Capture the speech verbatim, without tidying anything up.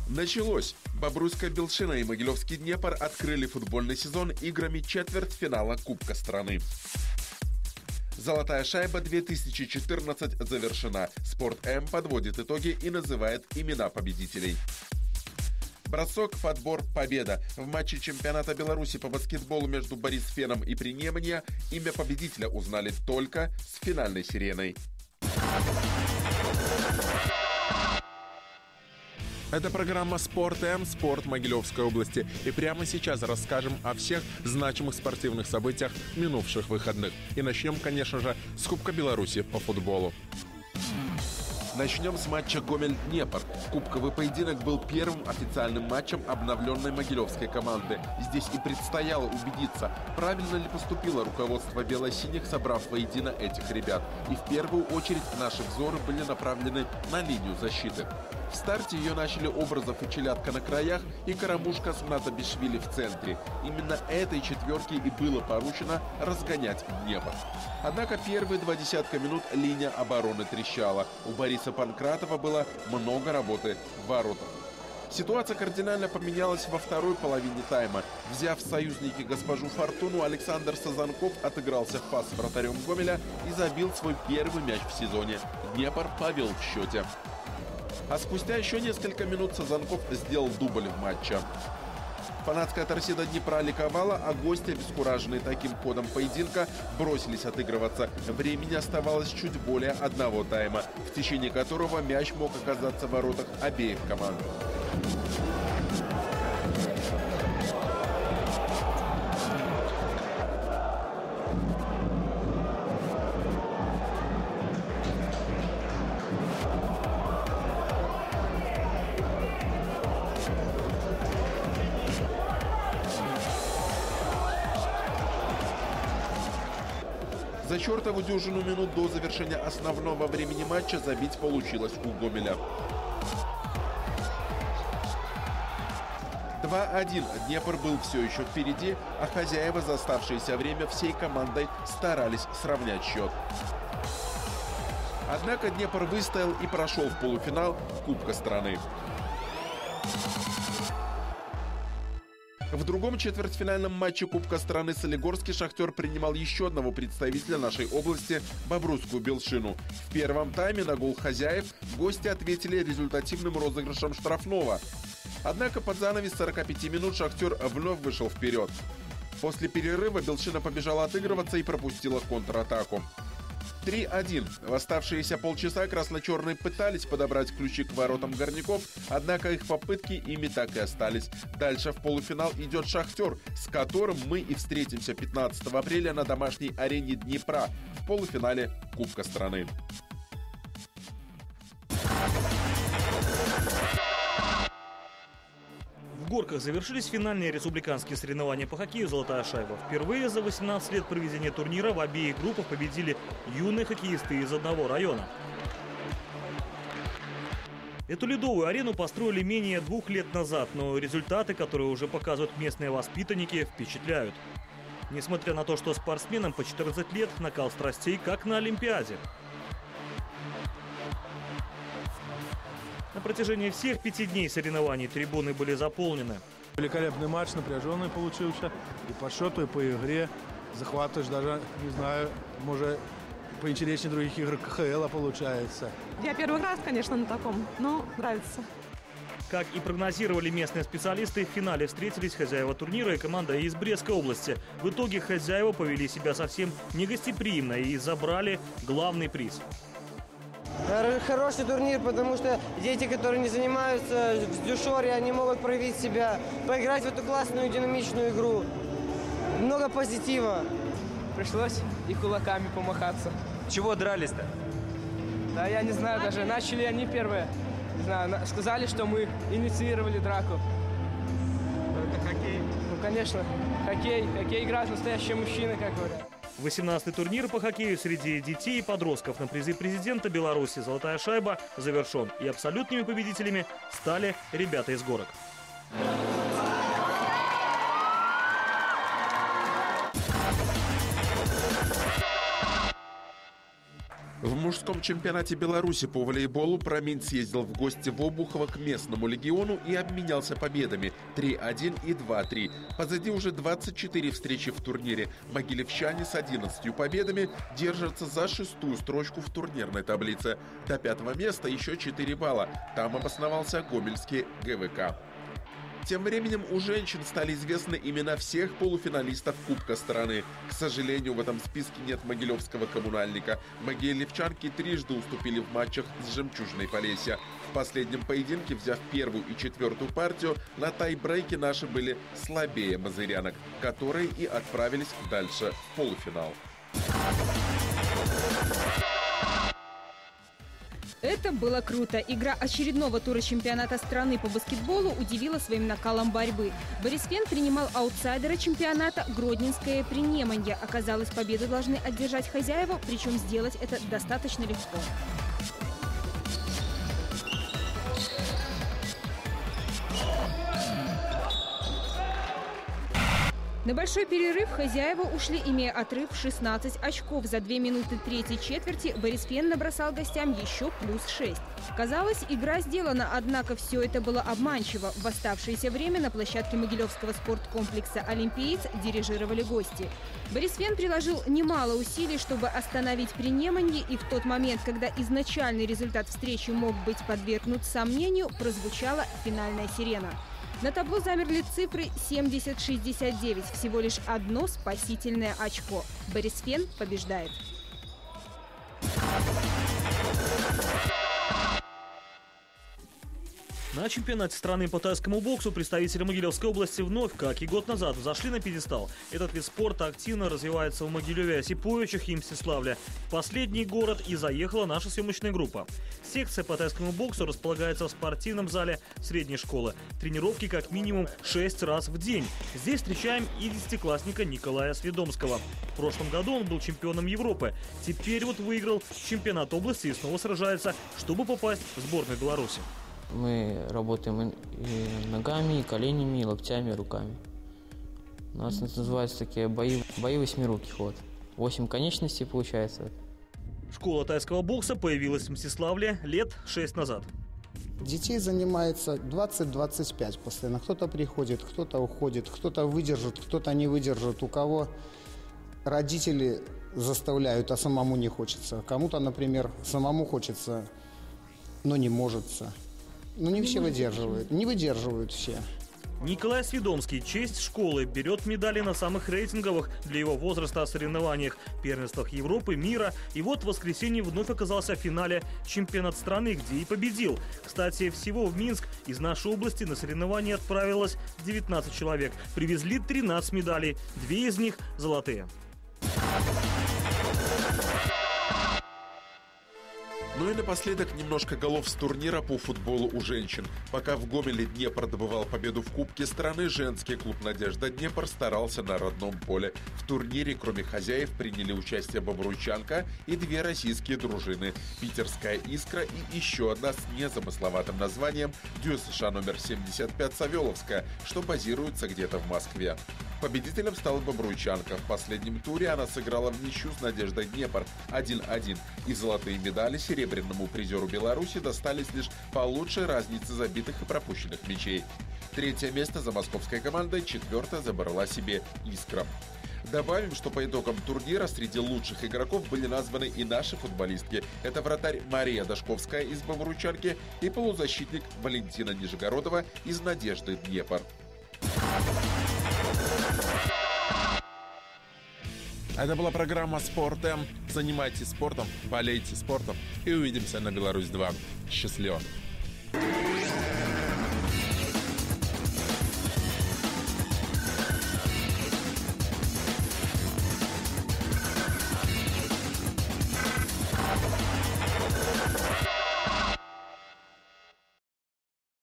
Началось! Бобруйская Белшина и Могилевский Днепр открыли футбольный сезон играми четвертьфинала Кубка страны. Золотая шайба две тысячи четырнадцать завершена. Спорт М подводит итоги и называет имена победителей. Бросок, подбор, победа. В матче чемпионата Беларуси по баскетболу между Борисфеном и Принемния имя победителя узнали только с финальной сиреной. Это программа «Спорт М», спорт Могилевской области. И прямо сейчас расскажем о всех значимых спортивных событиях минувших выходных. И начнем, конечно же, с Кубка Беларуси по футболу. Начнем с матча Гомель-Днепр. Кубковый поединок был первым официальным матчем обновленной могилевской команды. Здесь и предстояло убедиться, правильно ли поступило руководство бело-синих, собрав воедино этих ребят. И в первую очередь наши взоры были направлены на линию защиты. В старте ее начали Образов и Челядка на краях и Карамушка с Мнатабишвили в центре. Именно этой четверке и было поручено разгонять Днепр. Однако первые два десятка минут линия обороны трещала. У Бориса Панкратова было много работы в воротах. Ситуация кардинально поменялась во второй половине тайма. Взяв в союзники госпожу Фортуну, Александр Сазанков отыгрался в пас с вратарем Гомеля и забил свой первый мяч в сезоне. Днепр повел в счете. А спустя еще несколько минут Сазанков сделал дубль в матче. Фанатская торсида Днепра ликовала, а гости, обескураженные таким ходом поединка, бросились отыгрываться. Времени оставалось чуть более одного тайма, в течение которого мяч мог оказаться в воротах обеих команд. За чертову дюжину минут до завершения основного времени матча забить получилось у Гомеля. два один. Днепр был все еще впереди, а хозяева за оставшееся время всей командой старались сравнять счет. Однако Днепр выстоял и прошел в полуфинал Кубка страны. В другом четвертьфинальном матче Кубка страны солигорский «Шахтер» принимал еще одного представителя нашей области – Бобруйскую Белшину. В первом тайме на гол хозяев гости ответили результативным розыгрышем штрафного. Однако под занавес сорока пяти минут «Шахтер» вновь вышел вперед. После перерыва Белшина побежала отыгрываться и пропустила контратаку. три один. В оставшиеся полчаса красно-черные пытались подобрать ключи к воротам горняков, однако их попытки ими так и остались. Дальше в полуфинал идет «Шахтер», с которым мы и встретимся пятнадцатого апреля на домашней арене Днепра в полуфинале Кубка страны. В Горках завершились финальные республиканские соревнования по хоккею «Золотая шайба». Впервые за восемнадцать лет проведения турнира в обеих группах победили юные хоккеисты из одного района. Эту ледовую арену построили менее двух лет назад, но результаты, которые уже показывают местные воспитанники, впечатляют. Несмотря на то, что спортсменам по четырнадцать лет, накал страстей как на Олимпиаде. На протяжении всех пяти дней соревнований трибуны были заполнены. Великолепный матч, напряженный получился. И по счету, и по игре. Захватываешь даже, не знаю, может, поинтереснее других игр ка ха эла получается. Я первый раз, конечно, на таком, но нравится. Как и прогнозировали местные специалисты, в финале встретились хозяева турнира и команда из Брестской области. В итоге хозяева повели себя совсем негостеприимно и забрали главный приз. Хороший турнир, потому что дети, которые не занимаются с дюшори, они могут проявить себя, поиграть в эту классную динамичную игру. Много позитива. Пришлось и кулаками помахаться. Чего дрались-то? Да я не знаю, даже начали они первые. Не знаю, сказали, что мы инициировали драку. Это хоккей? Ну, конечно. Хоккей. Хоккей играют настоящие мужчины, как говорят. восемнадцатый турнир по хоккею среди детей и подростков на призы президента Беларуси «Золотая шайба» завершен. И абсолютными победителями стали ребята из Горок. В мужском чемпионате Беларуси по волейболу Промень съездил в гости в Обухово к местному легиону и обменялся победами три один и два три. Позади уже двадцать четыре встречи в турнире. Могилевчане с одиннадцатью победами держатся за шестую строчку в турнирной таблице. До пятого места еще четыре балла. Там обосновался гомельский ГВК. Тем временем у женщин стали известны имена всех полуфиналистов Кубка страны. К сожалению, в этом списке нет могилевского коммунальника. Могилевчанки трижды уступили в матчах с «Жемчужной Полесья». В последнем поединке, взяв первую и четвертую партию, на тайбрейке наши были слабее мазырянок, которые и отправились дальше в полуфинал. Это было круто. Игра очередного тура чемпионата страны по баскетболу удивила своим накалом борьбы. Борисфен принимал аутсайдера чемпионата Гродненское Принеманье. Оказалось, победу должны одержать хозяева, причем сделать это достаточно легко. На большой перерыв хозяева ушли, имея отрыв в шестнадцать очков. За две минуты третьей четверти Борисфен набросал гостям еще плюс шесть. Казалось, игра сделана, однако все это было обманчиво. В оставшееся время на площадке Могилевского спорткомплекса «Олимпиец» дирижировали гости. Борисфен приложил немало усилий, чтобы остановить Принеманье, и в тот момент, когда изначальный результат встречи мог быть подвергнут сомнению, прозвучала финальная сирена. На табло замерли цифры семьдесят шестьдесят девять. Всего лишь одно спасительное очко. Борисфен побеждает. На чемпионате страны по тайскому боксу представители Могилевской области вновь, как и год назад, взошли на пьедестал. Этот вид спорта активно развивается в Могилеве, Осиповичах и Мстиславле. В последний город и заехала наша съемочная группа. Секция по тайскому боксу располагается в спортивном зале средней школы. Тренировки как минимум шесть раз в день. Здесь встречаем и десятиклассника Николая Сведомского. В прошлом году он был чемпионом Европы. Теперь вот выиграл чемпионат области и снова сражается, чтобы попасть в сборную Беларуси. Мы работаем и ногами, и коленями, и локтями, и руками. У нас называются такие бои, бои восьмируки. Вот. Восемь конечностей получается. Школа тайского бокса появилась в Мстиславле лет шесть назад. Детей занимается двадцать-двадцать пять постоянно. Кто-то приходит, кто-то уходит, кто-то выдержит, кто-то не выдержит. У кого родители заставляют, а самому не хочется. Кому-то, например, самому хочется, но не может. Но не все выдерживают. Не выдерживают все. Николай Сведомский, честь школы, берет медали на самых рейтинговых для его возраста соревнованиях, первенствах Европы, мира. И вот в воскресенье вновь оказался в финале чемпионата страны, где и победил. Кстати, всего в Минск из нашей области на соревнования отправилось девятнадцать человек. Привезли тринадцать медалей, две из них золотые. Ну и напоследок немножко голов с турнира по футболу у женщин. Пока в Гомеле Днепр добывал победу в Кубке страны, женский клуб «Надежда Днепр» старался на родном поле. В турнире, кроме хозяев, приняли участие Бобруйчанка и две российские дружины – питерская «Искра» и еще одна с незамысловатым названием «ДЮСШ номер семьдесят пять Савеловская», что базируется где-то в Москве. Победителем стала Бобруйчанка. В последнем туре она сыграла в ничью с «Надеждой Днепр» один один. И золотые медали серебряному призеру Беларуси достались лишь по лучшей разнице забитых и пропущенных мячей. Третье место за московской командой, четвертое забрала себе «Искра». Добавим, что по итогам турнира среди лучших игроков были названы и наши футболистки. Это вратарь Мария Дашковская из Бобруйчанки и полузащитник Валентина Нижегородова из «Надежды Днепр». Это была программа «Спорт М». Занимайтесь спортом, болейте спортом и увидимся на Беларусь два. Счастливо!